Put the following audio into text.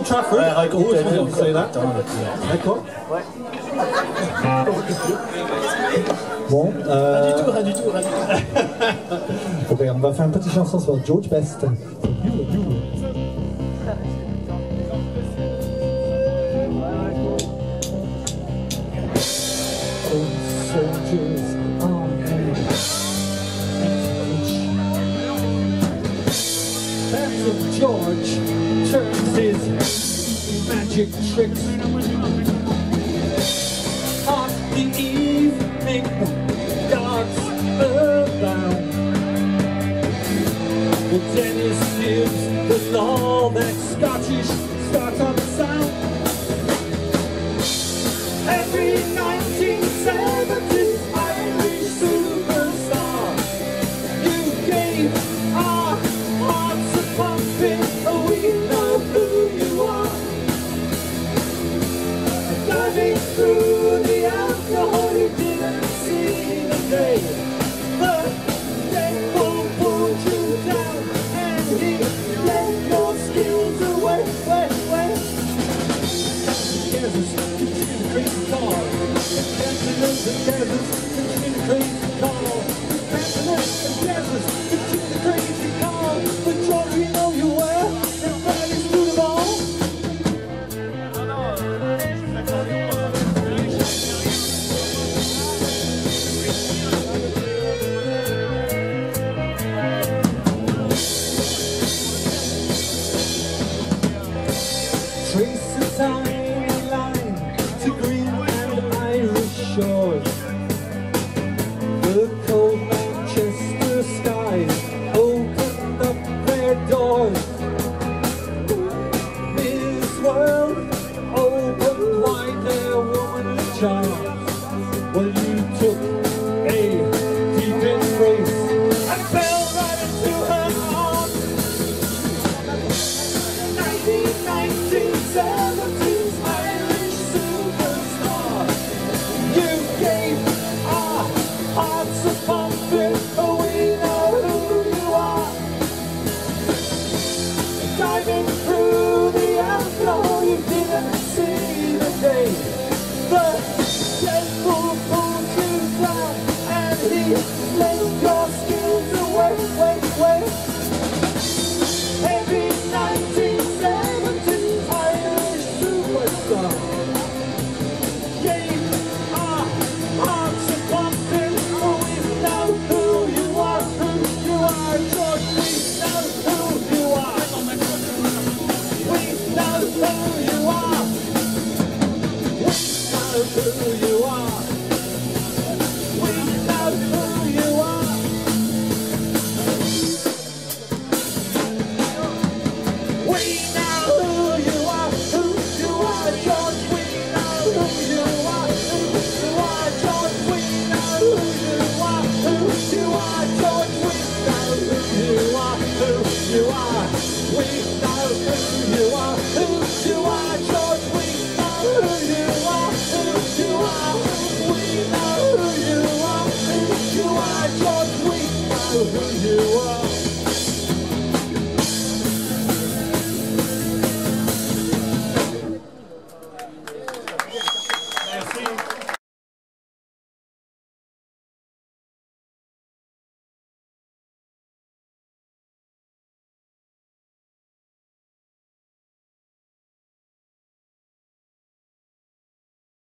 Trafford, I always wanted to say that. D'accord. Ouais. Bon, Rien du tout. ok, on va faire une petite chanson sur George Best. Soldiers on Phantom George turns his magic tricks on the evening gods abound. Well, Dennis gives the law that Scottish start on the sound. Every 1970s Irish superstar, you gave our hearts a pumping, oh, we know who you are. Diving through the alcohol, you didn't see the day. The devil pulled you down and he let your skills away. Crazy car, Antelope and deserts, continue the crazy car. Antelope and deserts, continue the crazy car. But George, we know you well, and Riley's through them all. Trace the tiny line to green and Irish shores. The cold Manchester skies opened up their doors. This world opened wide, their woman and child. Well, you took a deep embrace and fell right into her arms. 1970s Irish superstar, you gave our hearts a pumping, oh, we know who you are. Diving through the alcohol, you didn't see the day. The devil pulled you down and he let your skills away. Every 1970s Irish superstar gave our hearts a pumping, oh, we know who you are, George, we know who you are. We know who you are. We know who you are. We know who you are. We know who you are, George. We know who you are, George. We know who you are, George. We know who you are, We know who you are, George. We know who you are, We know who you are, George. We know who you are.